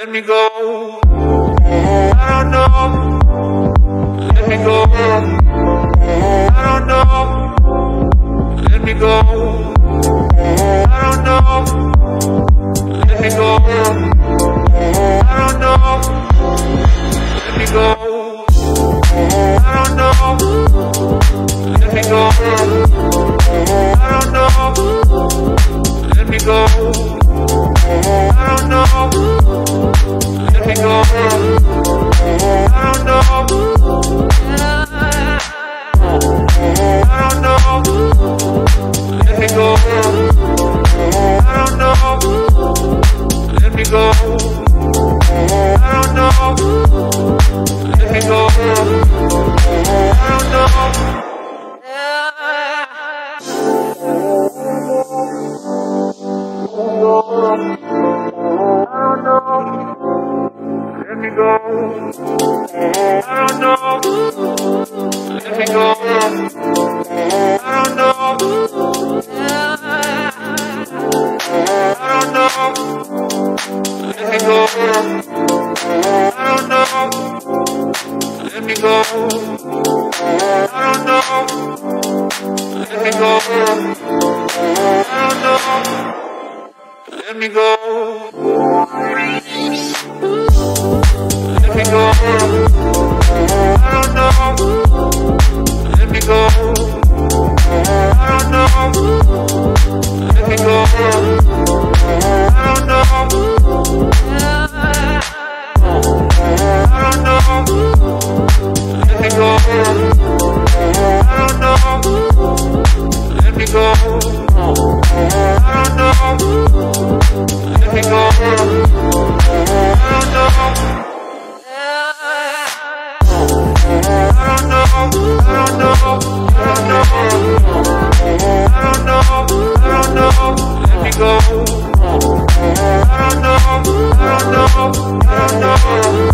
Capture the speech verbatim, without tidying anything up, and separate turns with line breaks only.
Let me go. I don't know. Let me go. I don't know. Let me go. I don't know. Let me go. I don't know. Let me go. I don't know. Let me go. I don't know. Let me go. I don't know. Let me go. I don't know. I don't know. Let me go. I don't know. Let me go. I don't know. Let me go. I don't know. Let me go. I don't know. Let me go. I don't know. I don't know. Let me go. I don't know. Let me go. I don't know. Let me go. I don't know. Let me go. Let me go. I don't know. Let me go. I don't know. Let me go. I don't know. I don't know. Let me go. I don't know. Let me go. I don't know. Let me go. I don't know. I don't know, I don't know, I don't know, I don't know, I don't know, let me go. I don't know, I don't know, I don't know.